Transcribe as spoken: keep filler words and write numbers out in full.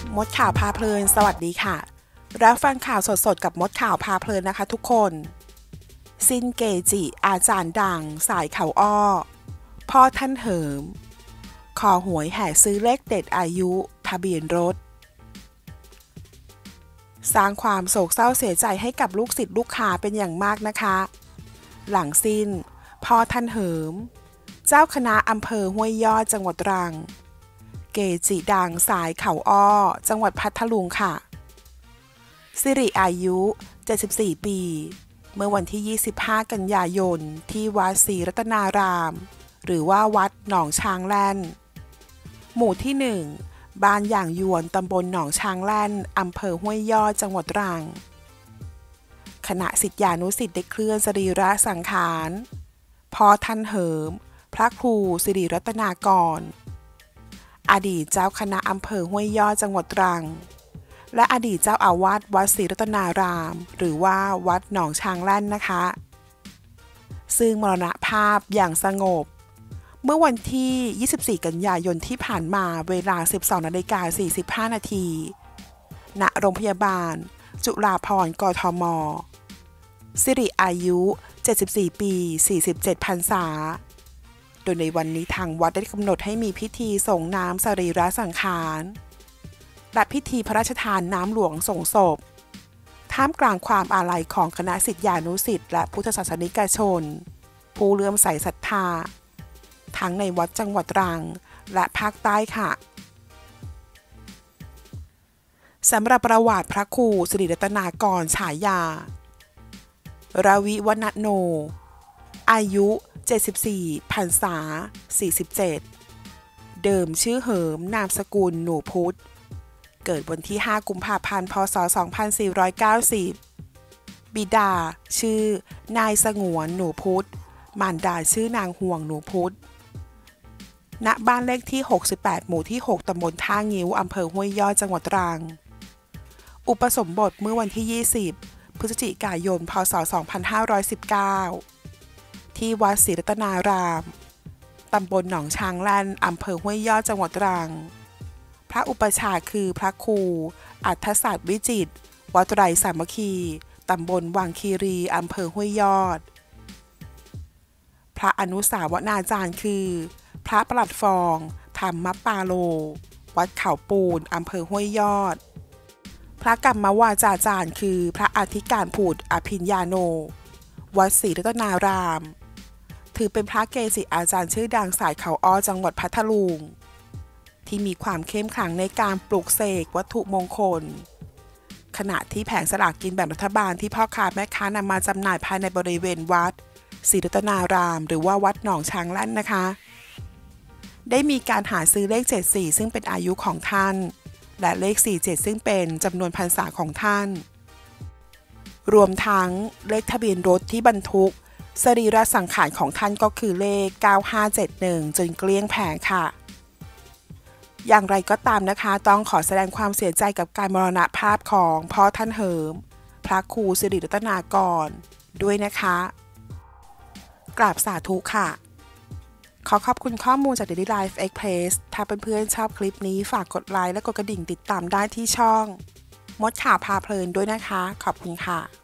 มดข่าวพาเพลินสวัสดีค่ะรับฟังข่าวสดๆกับมดข่าวพาเพลินนะคะทุกคนซินเกจิอาจารย์ดังสายเขาอ้อพ่อท่านเหิมขอหวยแห่ซื้อเลขเด็ดอายุทะเบียนรถสร้างความโศกเศร้าเสียใจให้กับลูกศิษย์ลูกหาเป็นอย่างมากนะคะหลังสิ้นพ่อท่านเหิมเจ้าคณะอำเภอห้วยยอดจังหวัดตรังเกจิดังสายเขาอ้อจังหวัดพัทลุงค่ะสิริอายุเจ็ดสิบสี่ปีเมื่อวันที่ยี่สิบห้ากันยายนที่วัดศรีรัตนารามหรือว่าวัดหนองช้างแล่นหมู่ที่หนึ่งบ้านอย่างยวนตำบลหนองช้างแล่นอำเภอห้วยยอดจังหวัดตรังคณะศิษยานุศิษย์ได้เคลื่อนสรีระสังขารพ่อท่านเหิมพระครูสิริรัตนากรอดีตเจ้าคณะอำเภอห้วยยอดจังหวัดตรังและอดีตเจ้าอาวาสวัดศรีรัตนารามหรือว่าวัดหนองช้างแล่นนะคะซึ่งมรณภาพอย่างสงบเมื่อวันที่ยี่สิบสี่กันยายนที่ผ่านมาเวลา สิบสองนาฬิกาสี่สิบห้านาทีณโรงพยาบาลจุฬาภรณ์กทมสิริอายุเจ็ดสิบสี่ปีสี่สิบเจ็ดพรรษาโดยในวันนี้ทางวัดได้กำหนดให้มีพิธีส่งน้ำสรีระสังขารและพิธีพระราชทานน้ำหลวงส่งศพท่ามกลางความอาลัยของคณะศิษยานุศิษย์และพุทธศาสนิกชนผู้เลื่อมใสศรัทธาทั้งในวัดจังหวัดตรังและภาคใต้ค่ะสำหรับประวัติพระครูสิริรัตนากรฉายาราวิวณโนอายุเจ็ดสิบสี่พรรษาสี่สิบเจ็ดเดิมชื่อเหิมนามสกุลหนูพุทธเกิดวันที่ห้ากุมภาพันธ์พศสองพันสี่ร้อยเก้าสิบบิดาชื่อนายสงวนหนูพุทธมารดาชื่อนางห่วงหนูพุทธณบ้านเลขที่หกสิบแปดหมู่ที่หกตำบลท่างิ้วอำเภอห้วยยอดจังหวัดตรังอุปสมบทเมื่อวันที่ยี่สิบพฤศจิกายนพศสองพันห้าร้อยสิบเก้าที่วัดศรีรัตนารามตำบลหนองช้างแล่นอำเภอห้วยยอดจังหวัดตรังพระอุปชาคือพระครูอัฏฐศาสตร์วิจิตรวัดไตรสามัคคีตำบลวังคีรีอำเภอห้วยยอดพระอนุสาวนาจารย์คือพระประหลัดฟองธรรมปาโลวัดเขาปูนอำเภอห้วยยอดพระกรรมวาจาจารย์คือพระอธิการผูตอภิญญาโนวัดศรีรัตนารามถือเป็นพระเกจิอาจารย์ชื่อดังสายเขาอ้อจังหวัดพัทลุงที่มีความเข้มขลังในการปลูกเสกวัตถุมงคลขณะที่แผงสลากกินแบ่งรัฐบาลที่พ่อค้าแม่ค้านำมาจำหน่ายภายในบริเวณวัดศรีรัตนารามหรือว่าวัดหนองช้างแล่นนะคะได้มีการหาซื้อเลขเจ็ดสิบสี่ซึ่งเป็นอายุของท่านและเลขสี่สิบเจ็ดซึ่งเป็นจำนวนพรรษาของท่านรวมทั้งเลขทะเบียนรถที่บรรทุกสรีระสังขารของท่านก็คือเลขเก้าห้าเจ็ดหนึ่งจนเกลี้ยงแผงค่ะอย่างไรก็ตามนะคะต้องขอแสดงความเสียใจกับการมรณภาพของพ่อท่านเหิมพระครูสิริรัตนากรด้วยนะคะกราบสาธุค่ะขอขอบคุณข้อมูลจาก Daily Life Express ถ้าเพื่อนๆชอบคลิปนี้ฝากกดไลค์และกดกระดิ่งติดตามได้ที่ช่องมดข่าวพาเพลินด้วยนะคะขอบคุณค่ะ